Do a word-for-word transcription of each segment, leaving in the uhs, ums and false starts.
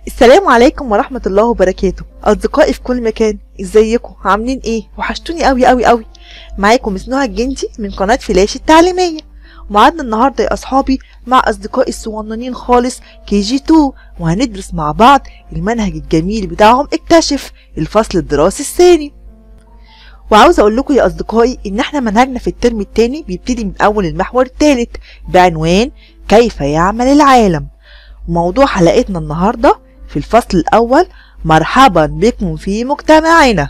السلام عليكم ورحمة الله وبركاته. أصدقائي في كل مكان، ازيكم؟ عاملين ايه؟ وحشتوني قوي قوي قوي. معاكم مس نهى الجندي من قناة فلاش التعليمية، ومعادنا النهاردة يا أصحابي مع أصدقائي الصغننين خالص كي جي اتنين، وهندرس مع بعض المنهج الجميل بتاعهم اكتشف الفصل الدراسي الثاني. وعاوز اقول لكم يا أصدقائي ان احنا منهجنا في الترم الثاني بيبتدي من أول المحور الثالث بعنوان كيف يعمل العالم. وموضوع حلقتنا النهارده في الفصل الأول مرحبا بكم في مجتمعنا.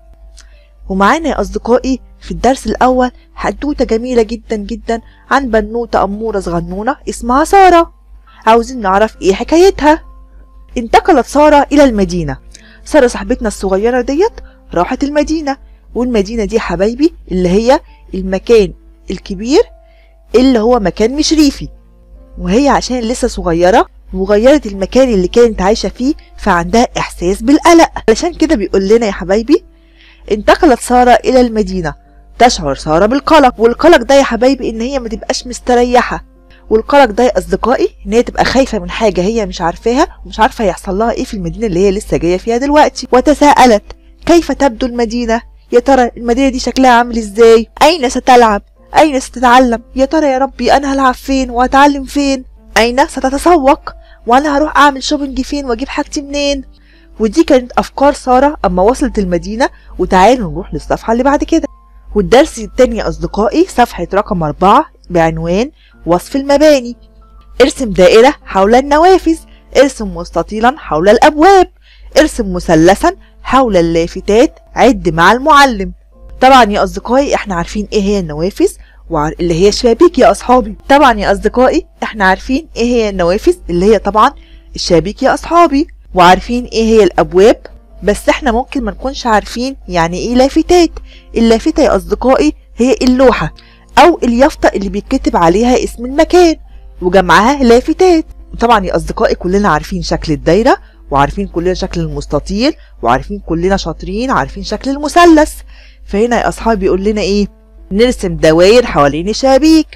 ومعانا يا أصدقائي في الدرس الأول حدوتة جميلة جدا جدا عن بنوتة أمورة صغنونة اسمها سارة. عاوزين نعرف ايه حكايتها. انتقلت سارة إلى المدينة. سارة صاحبتنا الصغيرة ديت راحت المدينة، والمدينة دي حبايبي اللي هي المكان الكبير اللي هو مكان مش ريفي، وهي عشان لسه صغيرة وغيرت المكان اللي كانت عايشة فيه فعندها إحساس بالقلق. علشان كده بيقول لنا يا حبايبي انتقلت سارة إلى المدينة. تشعر سارة بالقلق، والقلق ده يا حبايبي إن هي ما تبقاش مستريحة، والقلق ده يا أصدقائي إن هي تبقى خايفة من حاجة هي مش عارفاها ومش عارفة يحصل لها إيه في المدينة اللي هي لسه جاية فيها دلوقتي. وتساءلت كيف تبدو المدينة؟ يا ترى المدينة دي شكلها عامل إزاي؟ أين ستلعب؟ أين ستتعلم؟ يا ترى يا ربي أنا هلعب فين وهتعلم فين؟ أين ستتسوق؟ وانا هروح اعمل شوبنج فين واجيب حاجتي منين؟ ودي كانت افكار سارة اما وصلت المدينة. وتعالوا نروح للصفحة اللي بعد كده. والدرس التاني يا اصدقائي صفحة رقم اربعة بعنوان وصف المباني. ارسم دائرة حول النوافذ، ارسم مستطيلا حول الابواب، ارسم مثلثا حول اللافتات، عد مع المعلم. طبعا يا اصدقائي احنا عارفين ايه هي النوافذ اللي هي شبابيك يا اصحابي. طبعا يا اصدقائي احنا عارفين ايه هي النوافذ اللي هي طبعا الشبابيك يا اصحابي، وعارفين ايه هي الابواب، بس احنا ممكن ما نكونش عارفين يعني ايه لافتات. اللافتة يا اصدقائي هي اللوحة او اليافطة اللي بيتكتب عليها اسم المكان وجمعها لافتات. وطبعا يا اصدقائي كلنا عارفين شكل الدايرة، وعارفين كلنا شكل المستطيل، وعارفين كلنا شاطرين عارفين شكل المثلث. فهنا يا اصحابي بيقول لنا ايه؟ نرسم دوائر حوالين الشبابيك،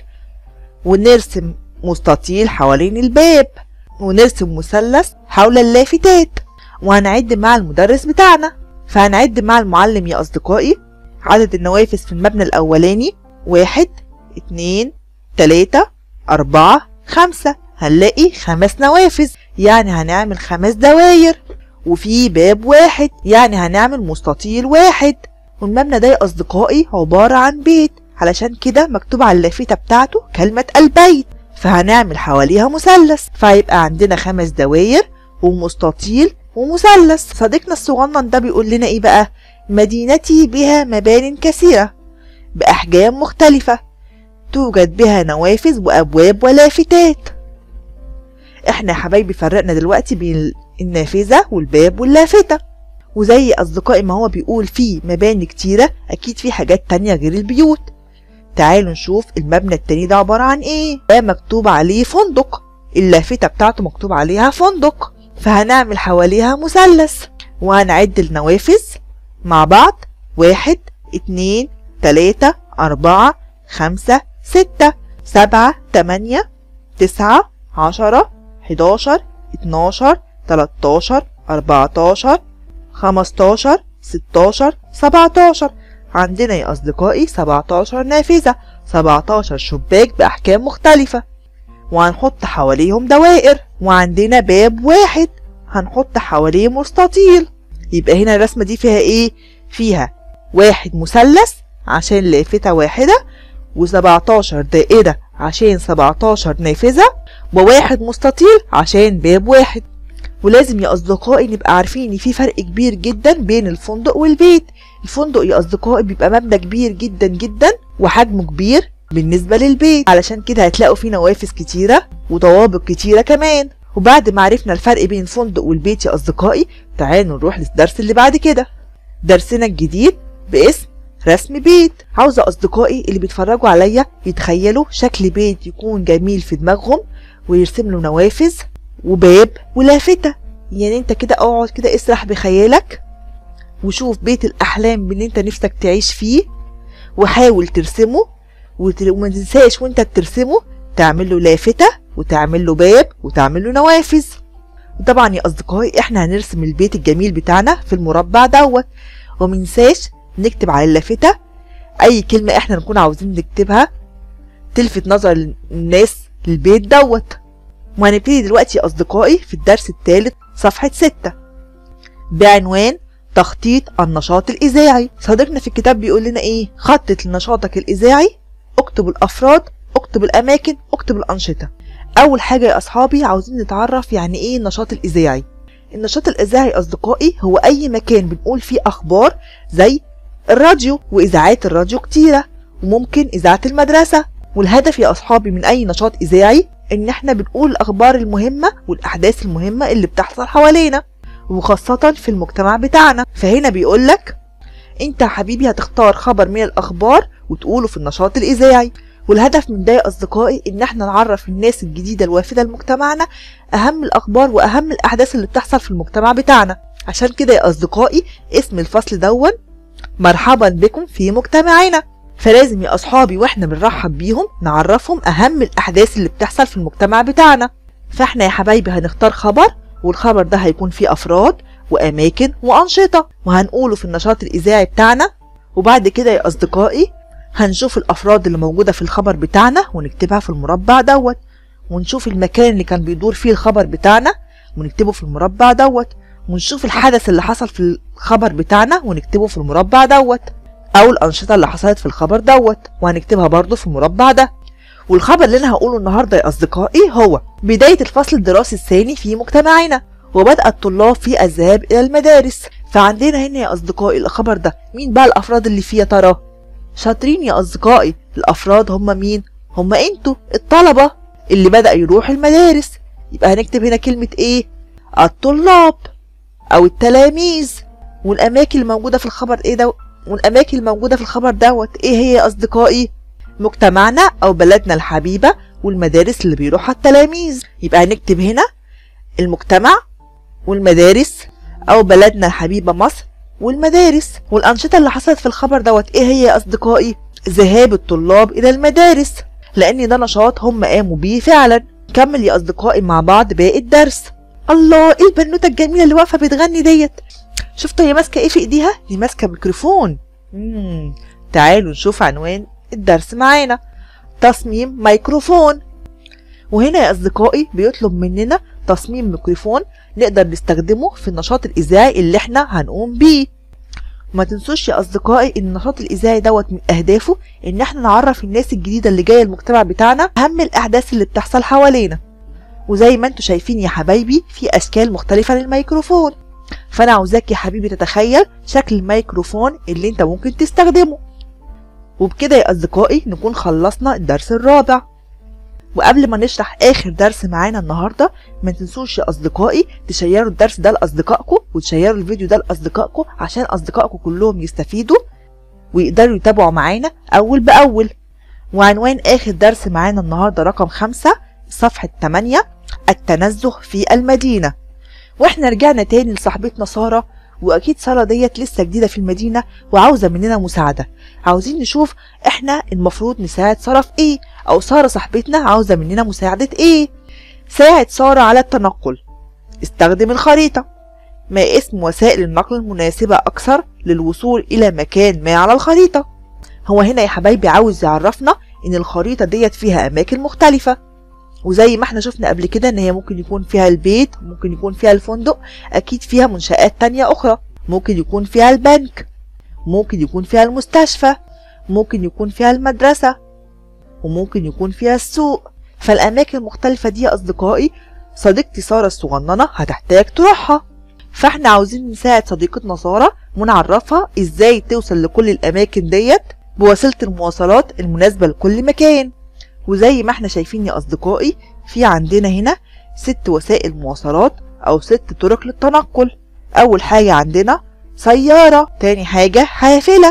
ونرسم مستطيل حوالين الباب، ونرسم مثلث حول اللافتات، وهنعد مع المدرس بتاعنا. فهنعد مع المعلم يا أصدقائي عدد النوافذ في المبنى الأولاني: واحد اتنين تلاتة أربعة خمسة. هنلاقي خمس نوافذ يعني هنعمل خمس دواير، وفي باب واحد يعني هنعمل مستطيل واحد. والمبنى ده يا أصدقائي عبارة عن بيت، علشان كده مكتوب على اللافتة بتاعته كلمة البيت، فهنعمل حواليها مثلث، فهيبقى عندنا خمس دواير ومستطيل ومثلث. صديقنا الصغنن ده بيقول لنا ايه بقى؟ مدينتي بها مبان كثيرة بأحجام مختلفة توجد بها نوافذ وأبواب ولافتات. احنا يا حبايبي فرقنا دلوقتي بين النافذة والباب واللافتة. وزي أصدقائي ما هو بيقول في مباني كتيرة، أكيد في حاجات تانية غير البيوت. تعالوا نشوف المبنى التاني ده عبارة عن إيه. ده مكتوب عليه فندق، اللافتة بتاعته مكتوب عليها فندق، فهنعمل حواليها مثلث. وهنعد النوافذ مع بعض: واحد اتنين تلاتة أربعة خمسة ستة سبعة تمانية تسعة عشرة حداشر اتناشر تلاتاشر أربعتاشر خمستاشر ستاشر سبعتاشر. عندنا يا أصدقائي سبعتاشر نافذة، سبعتاشر شباك بأحجام مختلفة، وهنحط حواليهم دوائر. وعندنا باب واحد هنحط حواليه مستطيل. يبقى هنا الرسمة دي فيها ايه؟ فيها واحد مثلث عشان لافتة واحدة، وسبعتاشر دائرة عشان سبعتاشر نافذة، وواحد مستطيل عشان باب واحد. ولازم يا أصدقائي نبقى عارفين إن في فرق كبير جدا بين الفندق والبيت. الفندق يا أصدقائي بيبقى مبنى كبير جدا جدا وحجمه كبير بالنسبة للبيت، علشان كده هتلاقوا فيه نوافذ كتيرة وطوابق كتيرة كمان. وبعد ما عرفنا الفرق بين الفندق والبيت يا أصدقائي تعالوا نروح للدرس اللي بعد كده. درسنا الجديد باسم رسم بيت. عاوزة أصدقائي اللي بيتفرجوا عليا يتخيلوا شكل بيت يكون جميل في دماغهم، ويرسم له نوافذ وباب ولافتة. يعني انت كده اقعد كده اسرح بخيالك وشوف بيت الاحلام اللي انت نفسك تعيش فيه، وحاول ترسمه. وما تنساش وانت بترسمه تعمل له لافتة وتعمل له باب وتعمل له نوافذ. وطبعا يا اصدقائي احنا هنرسم البيت الجميل بتاعنا في المربع دوت، ومنساش نكتب على اللافتة اي كلمة احنا نكون عاوزين نكتبها تلفت نظر الناس للبيت دوت. وهنبتدي دلوقتي يا اصدقائي في الدرس الثالث صفحة ستة بعنوان تخطيط النشاط الاذاعي. صديقنا في الكتاب بيقول لنا ايه؟ خطط لنشاطك الاذاعي، اكتب الافراد، اكتب الاماكن، اكتب الانشطة. اول حاجة يا اصحابي عاوزين نتعرف يعني ايه النشاط الاذاعي. النشاط الاذاعي اصدقائي هو اي مكان بنقول فيه اخبار، زي الراديو، واذاعات الراديو كتيرة، وممكن اذاعة المدرسة. والهدف يا اصحابي من اي نشاط اذاعي ان احنا بنقول الاخبار المهمة والاحداث المهمة اللي بتحصل حوالينا، وخاصة في المجتمع بتاعنا. فهنا بيقولك انت يا حبيبي هتختار خبر من الاخبار وتقوله في النشاط الاذاعي. والهدف من ده يا اصدقائي ان احنا نعرف الناس الجديدة الوافدة لمجتمعنا اهم الاخبار واهم الاحداث اللي بتحصل في المجتمع بتاعنا. عشان كده يا اصدقائي اسم الفصل دون مرحبا بكم في مجتمعنا. فلازم يا اصحابي واحنا بنرحب بيهم نعرفهم اهم الاحداث اللي بتحصل في المجتمع بتاعنا. فاحنا يا حبايبي هنختار خبر، والخبر ده هيكون فيه افراد واماكن وانشطة، وهنقوله في النشاط الاذاعي بتاعنا. وبعد كده يا اصدقائي هنشوف الافراد اللي موجودة في الخبر بتاعنا ونكتبها في المربع دوت، ونشوف المكان اللي كان بيدور فيه الخبر بتاعنا ونكتبه في المربع دوت، ونشوف الحدث اللي حصل في الخبر بتاعنا ونكتبه في المربع دوت، او الانشطة اللي حصلت في الخبر دوت وهنكتبها برضو في المربع ده. والخبر اللي انا هقوله النهاردة يا اصدقائي هو بداية الفصل الدراسي الثاني في مجتمعنا، وبدأ الطلاب في الذهاب الى المدارس. فعندنا هنا يا اصدقائي الخبر ده مين بقى الافراد اللي فيه يا ترى؟ شاطرين يا اصدقائي، الافراد هم مين؟ هم انتوا الطلبة اللي بدأ يروح المدارس. يبقى هنكتب هنا كلمة ايه؟ الطلاب او التلاميذ. والاماكن الموجودة في الخبر ايه ده؟ والاماكن الموجودة في الخبر دوت ايه هي يا اصدقائي؟ مجتمعنا او بلدنا الحبيبة والمدارس اللي بيروحها التلاميذ. يبقى هنكتب هنا المجتمع والمدارس او بلدنا الحبيبة مصر والمدارس. والانشطة اللي حصلت في الخبر دوت ايه هي يا اصدقائي؟ ذهاب الطلاب الى المدارس، لان ده نشاط هم قاموا بيه فعلا. نكمل يا اصدقائي مع بعض باقي الدرس. الله، ايه البنوتة الجميلة اللي واقفة بتغني ديت؟ شفتوا هي ماسكة ايه في ايديها؟ دي ماسكة ميكروفون. مم. تعالوا نشوف عنوان الدرس معانا، تصميم ميكروفون. وهنا يا اصدقائي بيطلب مننا تصميم ميكروفون نقدر نستخدمه في النشاط الاذاعي اللي احنا هنقوم بيه. وما تنسوش يا اصدقائي ان النشاط الاذاعي دوت من اهدافه ان احنا نعرف الناس الجديدة اللي جاية المجتمع بتاعنا اهم الاحداث اللي بتحصل حوالينا. وزي ما انتوا شايفين يا حبايبي في اشكال مختلفة للميكروفون، فانا عاوزاك يا حبيبي تتخيل شكل الميكروفون اللي انت ممكن تستخدمه. وبكده يا اصدقائي نكون خلصنا الدرس الرابع. وقبل ما نشرح اخر درس معانا النهارده ما تنسوش يا اصدقائي تشيروا الدرس ده لاصدقائكم وتشيروا الفيديو ده لاصدقائكم عشان اصدقائكم كلهم يستفيدوا ويقدروا يتابعوا معانا اول باول. وعنوان اخر درس معانا النهارده رقم خمسة صفحة ثمانية التنزه في المدينة. واحنا رجعنا تاني لصاحبتنا سارة، واكيد سارة ديت لسه جديدة في المدينة وعاوزة مننا مساعدة. عاوزين نشوف احنا المفروض نساعد سارة في ايه، او سارة صاحبتنا عاوزة مننا مساعدة ايه. ساعد سارة على التنقل، استخدم الخريطة. ما اسم وسائل النقل المناسبة اكثر للوصول الى مكان ما على الخريطة؟ هو هنا يا حبايبي عاوز يعرفنا ان الخريطة ديت فيها اماكن مختلفة، وزي ما احنا شفنا قبل كده ان هي ممكن يكون فيها البيت، ممكن يكون فيها الفندق، اكيد فيها منشآت تانية اخرى، ممكن يكون فيها البنك، ممكن يكون فيها المستشفى، ممكن يكون فيها المدرسة، وممكن يكون فيها السوق. فالاماكن المختلفة دي يا اصدقائي صديقتي سارة الصغننة هتحتاج تروحها. فاحنا عاوزين نساعد صديقتنا سارة ونعرفها ازاي توصل لكل الاماكن ديت بوسيلة المواصلات المناسبة لكل مكان. وزي ما احنا شايفين يا اصدقائي في عندنا هنا ست وسائل مواصلات او ست طرق للتنقل. اول حاجة عندنا سيارة، تاني حاجة حافلة،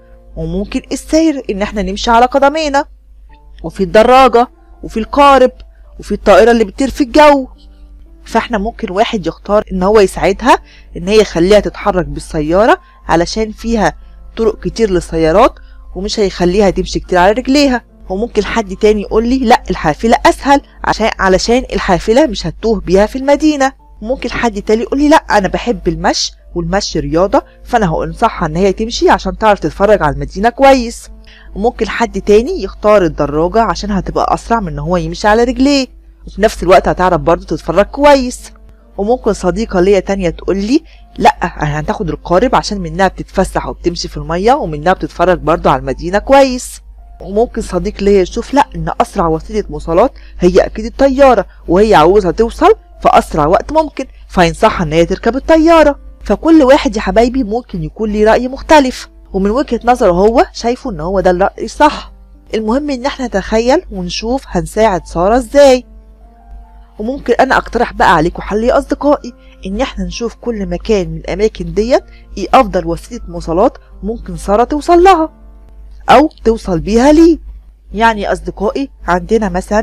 وممكن السير ان احنا نمشي على قدمينا، وفي الدراجة، وفي القارب، وفي الطائرة اللي بتطير في الجو. فاحنا ممكن واحد يختار ان هو يساعدها ان هي يخليها تتحرك بالسيارة علشان فيها طرق كتير للسيارات ومش هيخليها تمشي كتير على رجليها. وممكن حد تاني يقول لي لا الحافلة اسهل عشان علشان الحافلة مش هتوه بيها في المدينة. ممكن حد تاني يقول لي لا انا بحب المشي والمشي رياضه، فانا هنصحها ان هي تمشي عشان تعرف تتفرج على المدينه كويس. وممكن حد تاني يختار الدراجه عشان هتبقى اسرع من ان هو يمشي على رجليه، وفي نفس الوقت هتعرف برضه تتفرج كويس. وممكن صديقه ليا تانية تقول لي لا احنا هناخد القارب عشان منها بتتفسح وبتمشي في الميه ومنها بتتفرج برضه على المدينه كويس. وممكن صديق ليا يشوف لا ان اسرع وسيله مواصلات هي اكيد الطياره، وهي عاوزها توصل في اسرع وقت ممكن، فينصحها ان هي تركب الطياره. فكل واحد يا حبايبي ممكن يكون ليه راي مختلف، ومن وجهه نظره هو شايفه ان هو ده الراي الصح. المهم ان احنا نتخيل ونشوف هنساعد ساره ازاي. وممكن انا اقترح بقى عليكم حل يا اصدقائي، ان احنا نشوف كل مكان من الاماكن ديت ايه افضل وسيله مواصلات ممكن ساره توصل لها او توصل بيها ليه. يعني يا اصدقائي عندنا مثلا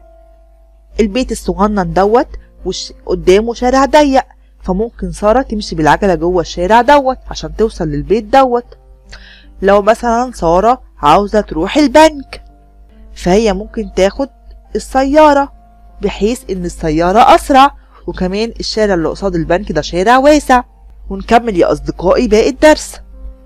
البيت الصغنن دوت وش قدامه شارع ضيق، فممكن ساره تمشي بالعجله جوه الشارع دوت عشان توصل للبيت دوت. لو مثلا ساره عاوزه تروح البنك فهي ممكن تاخد السياره، بحيث ان السياره اسرع، وكمان الشارع اللي قصاد البنك ده شارع واسع. ونكمل يا اصدقائي باقي الدرس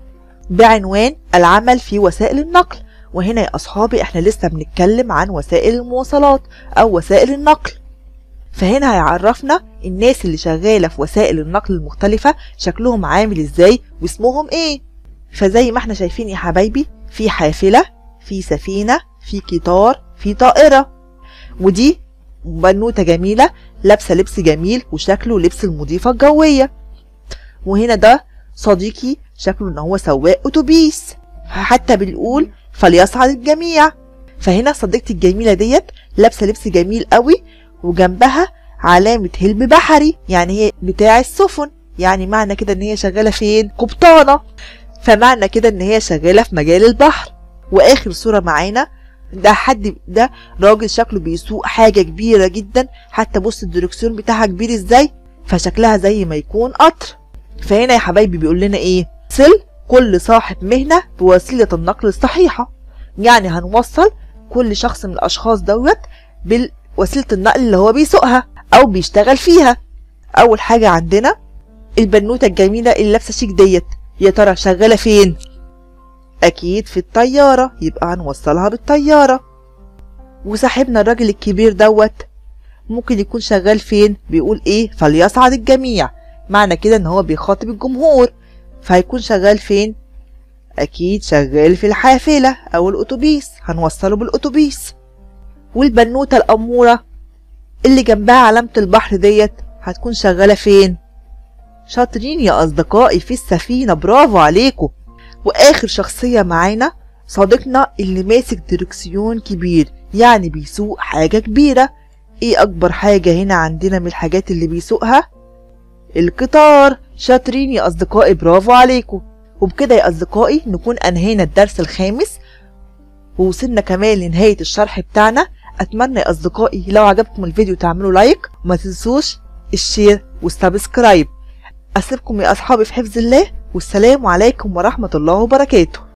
بعنوان العمل في وسائل النقل. وهنا يا اصحابي احنا لسه بنتكلم عن وسائل المواصلات او وسائل النقل. فهنا هيعرفنا الناس اللي شغالة في وسائل النقل المختلفة شكلهم عامل ازاي واسمهم ايه. فزي ما احنا شايفين يا حبايبي، في حافلة، في سفينة، في قطار، في طائرة. ودي بنوتة جميلة لابسة لبس جميل وشكله لبس المضيفة الجوية. وهنا ده صديقي شكله ان هو سواق اتوبيس، حتى بنقول فليصعد الجميع. فهنا صديقتي الجميلة ديت لابسة لبس جميل قوي، وجنبها علامة هلم بحري، يعني هي بتاع السفن، يعني معنى كده ان هي شغالة فين؟ قبطانة. فمعنى كده ان هي شغالة في مجال البحر. واخر صورة معانا ده حد ده راجل شكله بيسوق حاجة كبيرة جدا، حتى بص الدركسيون بتاعها كبير ازاي، فشكلها زي ما يكون قطر. فهنا يا حبايبي بيقول لنا ايه؟ صل كل صاحب مهنة بوسيلة النقل الصحيحة. يعني هنوصل كل شخص من الاشخاص دوت بالوسيلة النقل اللي هو بيسوقها او بيشتغل فيها. اول حاجة عندنا البنوتة الجميلة اللي لابسة شيك ديت، يا ترى شغالة فين؟ اكيد في الطيارة، يبقى هنوصلها بالطيارة. وصاحبنا الراجل الكبير دوت ممكن يكون شغال فين؟ بيقول ايه؟ فليصعد الجميع، معنى كده ان هو بيخاطب الجمهور، فهيكون شغال فين؟ اكيد شغال في الحافلة او الاتوبيس، هنوصله بالاتوبيس. والبنوتة الامورة اللي جنبها علامة البحر ديت هتكون شغالة فين؟ شاطرين يا اصدقائي في السفينة، برافو عليكم. واخر شخصية معانا صديقنا اللي ماسك دركسيون كبير، يعني بيسوق حاجة كبيرة. ايه اكبر حاجة هنا عندنا من الحاجات اللي بيسوقها؟ القطار. شاطرين يا اصدقائي، برافو عليكم. وبكده يا اصدقائي نكون انهينا الدرس الخامس ووصلنا كمان لنهاية الشرح بتاعنا. اتمنى يا اصدقائي لو عجبكم الفيديو تعملوا لايك، وما تنسوش الشير والسبسكرايب. اسيبكم يا اصحابي في حفظ الله، والسلام عليكم ورحمة الله وبركاته.